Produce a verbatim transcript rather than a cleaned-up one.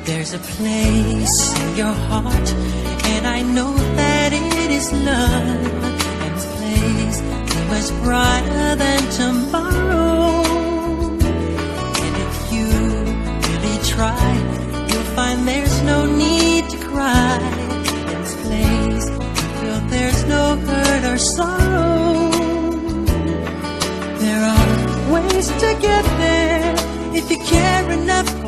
There's a place in your heart, and I know that it is love. And this place is much brighter than tomorrow. And if you really try, you'll find there's no need to cry. In this place, you feel there's no hurt or sorrow. There are ways to get there if you care enough.